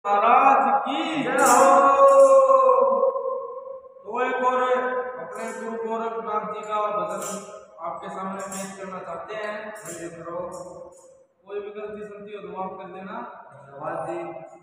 महाराज की जय हो। तो एक और अपने गुरु गोरखनाथ जी का भजन आपके सामने पेश करना चाहते हैं। कोई भी गलती सुनती हो तो माफ कर देना। धन्यवाद जी।